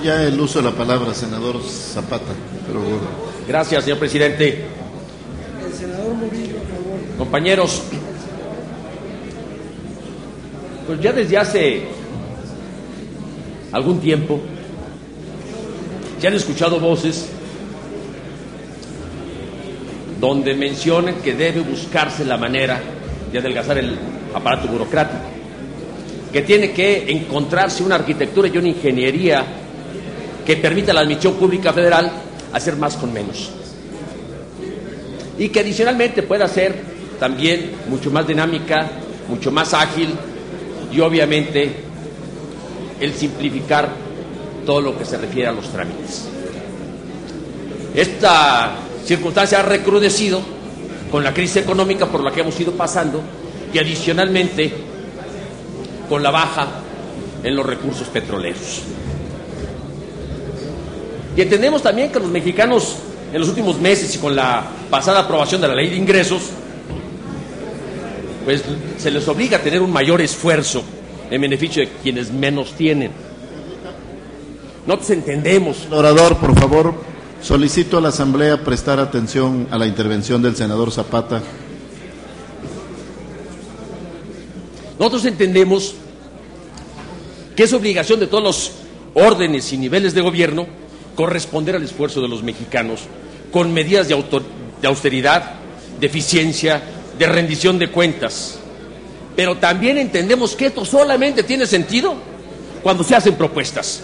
ya el uso de la palabra, senador Zapata. Pero bueno. Gracias, señor presidente. El senador Murillo, por favor. Compañeros, pues ya desde hace algún tiempo se han escuchado voces donde mencionan que debe buscarse la manera de adelgazar el aparato burocrático, que tiene que encontrarse una arquitectura y una ingeniería que permita a la Administración Pública Federal hacer más con menos, y que adicionalmente pueda ser también mucho más dinámica, mucho más ágil, y obviamente el simplificar todo lo que se refiere a los trámites. Esta circunstancia ha recrudecido con la crisis económica por la que hemos ido pasando, y adicionalmente con la baja en los recursos petroleros. Y entendemos también que los mexicanos en los últimos meses y con la pasada aprobación de la Ley de Ingresos, pues se les obliga a tener un mayor esfuerzo en beneficio de quienes menos tienen. Nosotros entendemos. Orador, por favor, solicito a la Asamblea prestar atención a la intervención del senador Zapata. Nosotros entendemos que es obligación de todos los órdenes y niveles de gobierno corresponder al esfuerzo de los mexicanos con medidas de austeridad, de eficiencia, de rendición de cuentas. Pero también entendemos que esto solamente tiene sentido cuando se hacen propuestas.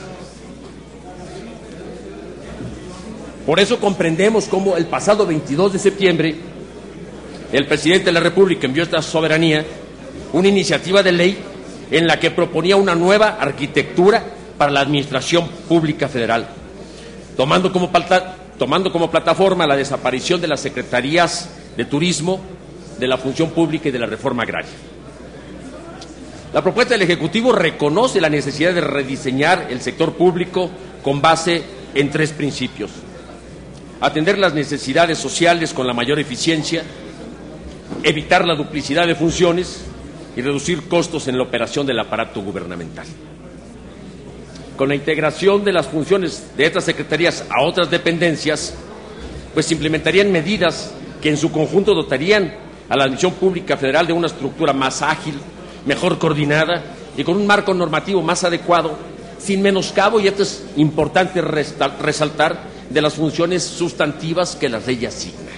Por eso comprendemos cómo el pasado 22 de septiembre el presidente de la República envió a esta soberanía una iniciativa de ley en la que proponía una nueva arquitectura para la Administración Pública Federal, tomando como plataforma la desaparición de las secretarías de turismo, de la función pública y de la reforma agraria. La propuesta del Ejecutivo reconoce la necesidad de rediseñar el sector público con base en 3 principios: atender las necesidades sociales con la mayor eficiencia, evitar la duplicidad de funciones y reducir costos en la operación del aparato gubernamental. Con la integración de las funciones de estas secretarías a otras dependencias, pues se implementarían medidas que en su conjunto dotarían a la Administración Pública Federal de una estructura más ágil, mejor coordinada y con un marco normativo más adecuado, sin menoscabo, y esto es importante resaltar, de las funciones sustantivas que la ley asigna.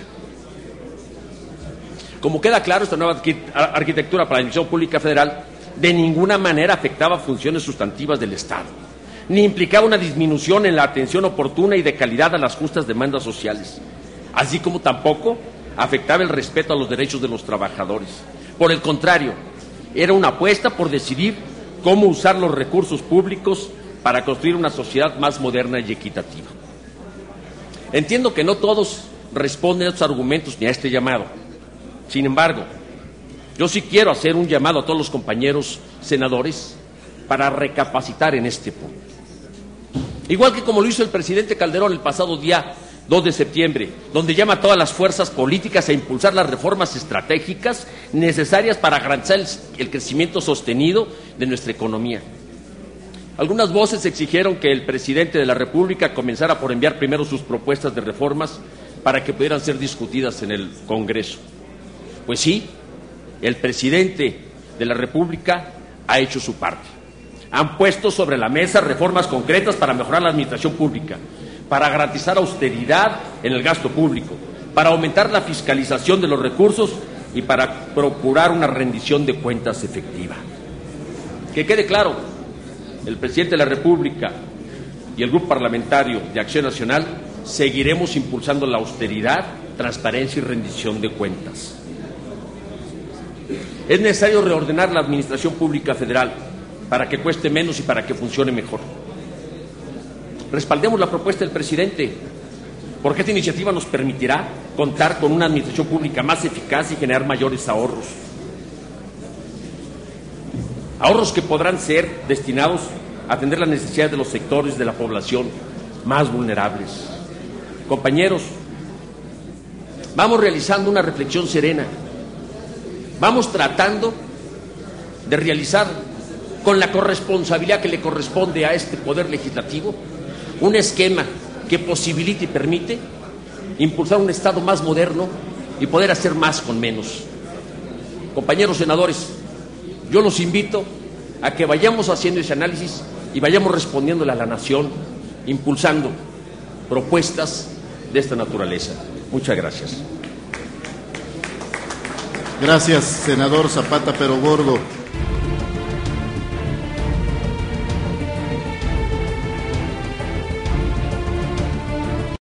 Como queda claro, esta nueva arquitectura para la Administración Pública Federal de ninguna manera afectaba funciones sustantivas del Estado, ni implicaba una disminución en la atención oportuna y de calidad a las justas demandas sociales, así como tampoco afectaba el respeto a los derechos de los trabajadores. Por el contrario, era una apuesta por decidir cómo usar los recursos públicos para construir una sociedad más moderna y equitativa. Entiendo que no todos responden a estos argumentos ni a este llamado. Sin embargo, yo sí quiero hacer un llamado a todos los compañeros senadores para recapacitar en este punto. Igual que como lo hizo el presidente Calderón el pasado día 2 de septiembre, donde llama a todas las fuerzas políticas a impulsar las reformas estratégicas necesarias para garantizar el crecimiento sostenido de nuestra economía. Algunas voces exigieron que el presidente de la República comenzara por enviar primero sus propuestas de reformas para que pudieran ser discutidas en el Congreso. Pues sí, el presidente de la República ha hecho su parte. Han puesto sobre la mesa reformas concretas para mejorar la administración pública, para garantizar austeridad en el gasto público, para aumentar la fiscalización de los recursos y para procurar una rendición de cuentas efectiva. Que quede claro, el presidente de la República y el Grupo Parlamentario de Acción Nacional seguiremos impulsando la austeridad, transparencia y rendición de cuentas. Es necesario reordenar la Administración Pública Federal para que cueste menos y para que funcione mejor. Respaldemos la propuesta del presidente, porque esta iniciativa nos permitirá contar con una administración pública más eficaz y generar mayores ahorros. Ahorros que podrán ser destinados a atender las necesidades de los sectores de la población más vulnerables. Compañeros, vamos realizando una reflexión serena. Vamos tratando de realizar con la corresponsabilidad que le corresponde a este Poder Legislativo un esquema que posibilite y permite impulsar un Estado más moderno y poder hacer más con menos. Compañeros senadores, yo los invito a que vayamos haciendo ese análisis y vayamos respondiéndole a la nación, impulsando propuestas de esta naturaleza. Muchas gracias. Gracias, senador Zapata Pero Gordo.